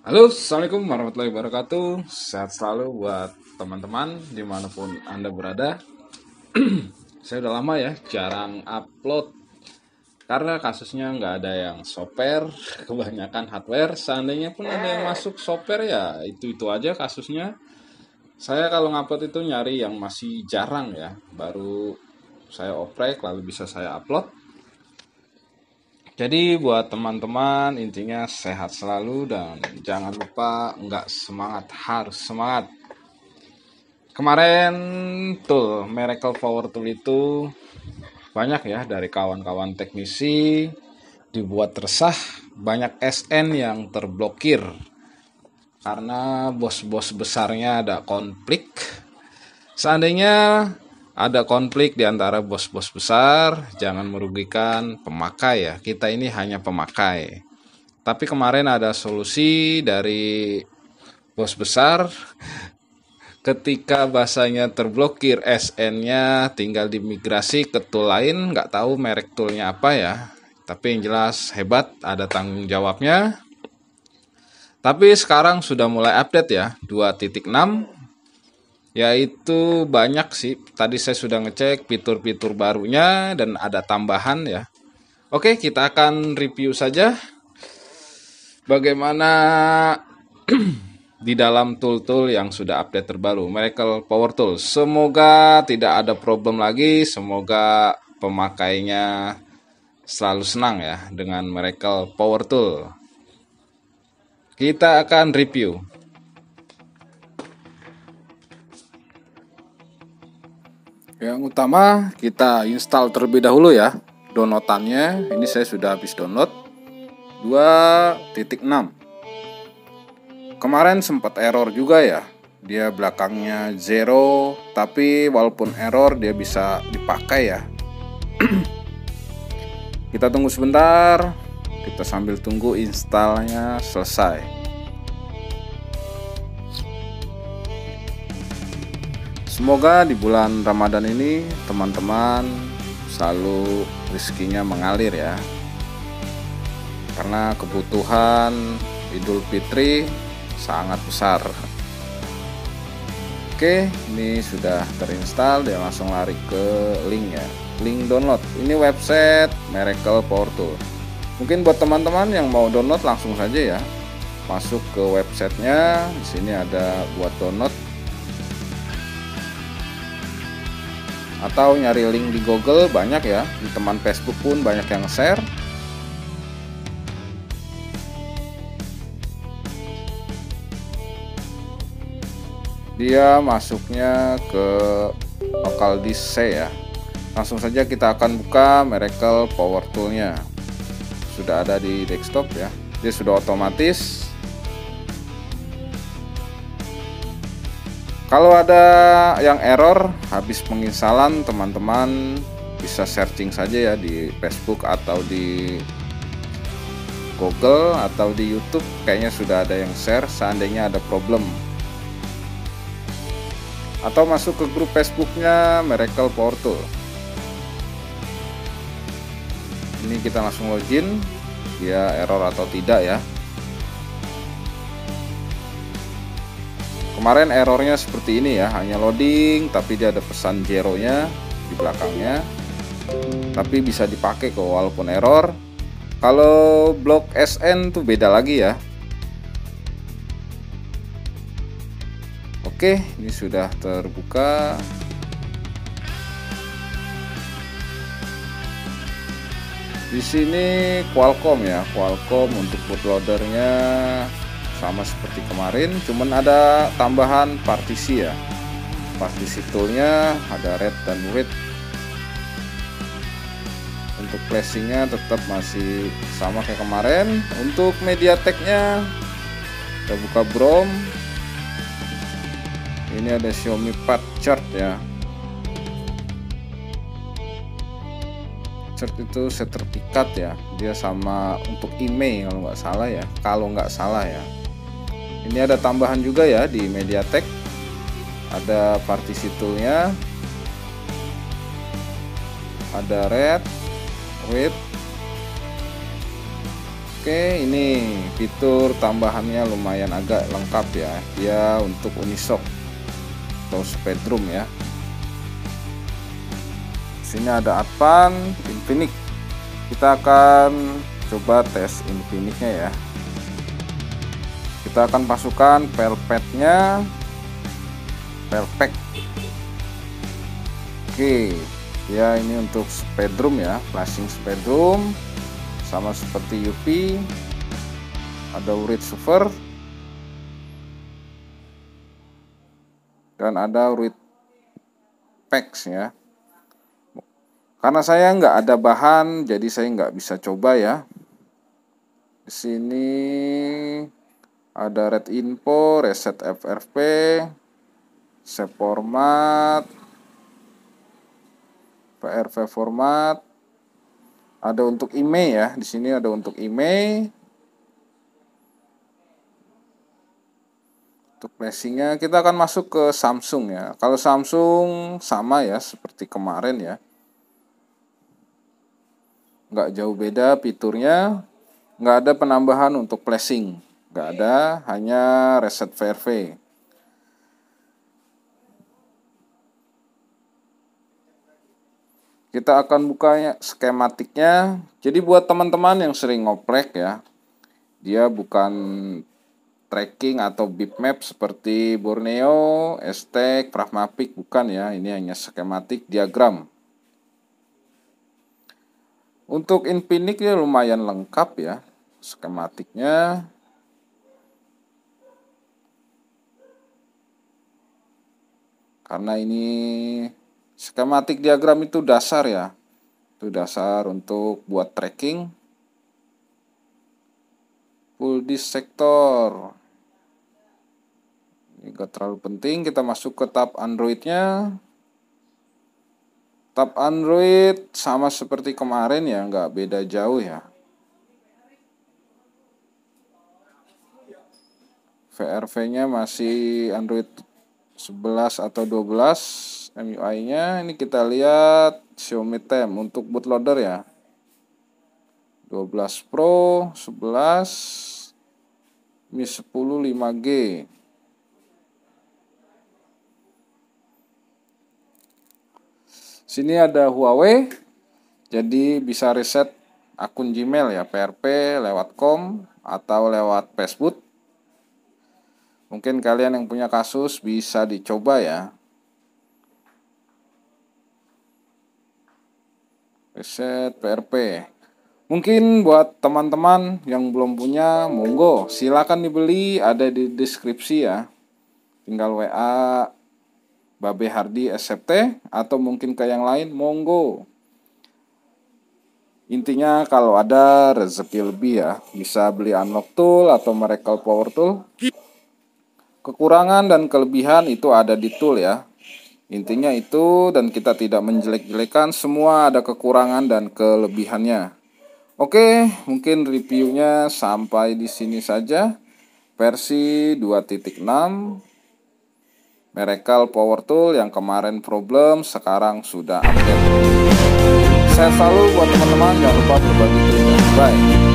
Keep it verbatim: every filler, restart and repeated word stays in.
Halo, Assalamualaikum warahmatullahi wabarakatuh. Sehat selalu buat teman-teman dimanapun Anda berada. Saya udah lama ya jarang upload karena kasusnya nggak ada yang software, kebanyakan hardware. Seandainya pun ada yang masuk software ya itu-itu aja kasusnya. Saya kalau ngupload itu nyari yang masih jarang ya, baru saya oprek lalu bisa saya upload. Jadi buat teman-teman intinya sehat selalu dan jangan lupa nggak semangat harus semangat. Kemarin tuh Miracle Power Tool itu banyak ya dari kawan-kawan teknisi dibuat resah, banyak S N yang terblokir karena bos-bos besarnya ada konflik. Seandainya ada konflik di antara bos-bos besar, jangan merugikan pemakai ya. Kita ini hanya pemakai. Tapi kemarin ada solusi dari bos besar. Ketika bahasanya terblokir S N-nya tinggal dimigrasi ke tool lain, nggak tahu merek toolnya apa ya. Tapi yang jelas hebat, ada tanggung jawabnya. Tapi sekarang sudah mulai update ya, dua titik enam. Yaitu banyak sih, tadi saya sudah ngecek fitur-fitur barunya dan ada tambahan ya. Oke, kita akan review saja bagaimana di dalam tool-tool yang sudah update terbaru, Miracle Power Tool. Semoga tidak ada problem lagi, semoga pemakainya selalu senang ya dengan Miracle Power Tool. Kita akan review. Yang utama kita install terlebih dahulu ya downloadannya. Ini saya sudah habis download dua titik enam. Kemarin sempat error juga ya. Dia belakangnya zero, tapi walaupun error dia bisa dipakai ya. Kita tunggu sebentar. Kita sambil tunggu installnya selesai. Semoga di bulan Ramadan ini teman-teman selalu rezekinya mengalir ya. Karena kebutuhan Idul Fitri sangat besar. Oke, ini sudah terinstall, dia langsung lari ke link ya. Link download. Ini website Miracle Power Tool. Mungkin buat teman-teman yang mau download langsung saja ya. Masuk ke websitenya. Di sini ada buat download. Atau nyari link di Google banyak ya. Di teman Facebook pun banyak yang share. Dia masuknya ke local disk C ya. Langsung saja kita akan buka Miracle Power Tool-nya. Sudah ada di desktop ya. Dia sudah otomatis. Kalau ada yang error habis penginstalan, teman-teman bisa searching saja ya di Facebook atau di Google atau di YouTube. Kayaknya sudah ada yang share seandainya ada problem. Atau masuk ke grup Facebooknya Miracle Power Tool. Ini kita langsung login, dia error atau tidak ya. Kemarin errornya seperti ini ya, hanya loading tapi dia ada pesan zero nya di belakangnya. Tapi bisa dipakai kok walaupun error. Kalau blok S N tuh beda lagi ya. Oke, ini sudah terbuka. Di sini Qualcomm ya, Qualcomm untuk bootloadernya sama seperti kemarin, cuman ada tambahan partisi ya. Partisi toolnya ada read dan read. Untuk flashingnya tetap masih sama kayak kemarin. Untuk MediaTek-nya kita buka BROM. Ini ada Xiaomi Pad Chart ya. Chart itu sertifikat ya. Dia sama untuk email kalau nggak salah ya. Kalau nggak salah ya. Ini ada tambahan juga ya di MediaTek. Ada partisi toolnya. Ada red, read. Oke, Oke, ini fitur tambahannya lumayan agak lengkap ya. Dia untuk Unisoc atau Speedrum ya. Sini ada Advan, Infinix. Kita akan coba tes Infinix-nya ya. Kita akan masukkan pelpetnya, pelpek. Oke, ya ini untuk Speedrum ya, flashing Speedrum. Sama seperti U P, ada Urit Super dan ada Urit Pex ya. Karena saya nggak ada bahan, jadi saya nggak bisa coba ya. Di sini ada Red Info, Reset F R P, Save Format, P R V Format. Ada untuk email ya, di sini ada untuk email. Untuk flashingnya kita akan masuk ke Samsung ya. Kalau Samsung sama ya seperti kemarin ya, nggak jauh beda fiturnya. Nggak ada penambahan untuk flashing, nggak ada, hanya reset V R V. Kita akan bukanya skematiknya. Jadi buat teman-teman yang sering ngoprek ya, dia bukan tracking atau bitmap seperti Borneo, Aztec, Pragmatic, bukan ya. Ini hanya skematik diagram. Untuk Infinix ya lumayan lengkap ya skematiknya. Karena ini skematik diagram itu dasar ya. Itu dasar untuk buat tracking. Full disk sektor. Ini gak terlalu penting. Kita masuk ke tab Android-nya. Tab Android sama seperti kemarin ya, nggak beda jauh ya. V R V-nya masih Android sebelas atau dua belas. M U I-nya ini kita lihat Xiaomi Tem untuk bootloader ya. dua belas Pro, sebelas, Mi sepuluh lima G. Sini ada Huawei. Jadi bisa reset akun Gmail ya, P R P lewat com atau lewat Facebook. Mungkin kalian yang punya kasus bisa dicoba ya. Reset P R P. Mungkin buat teman-teman yang belum punya, monggo silakan dibeli, ada di deskripsi ya. Tinggal W A Babe Hardi S F T atau mungkin ke yang lain, monggo. Intinya kalau ada rezeki lebih ya, bisa beli Unlock Tool atau Miracle Power Tool. Kekurangan dan kelebihan itu ada di tool ya. Intinya itu, dan kita tidak menjelek-jelekan, semua ada kekurangan dan kelebihannya. Oke, mungkin reviewnya sampai di sini saja. Versi dua titik enam Miracle Power Tool yang kemarin problem sekarang sudah update. Saya selalu buat teman-teman, jangan lupa berbagi. Bye.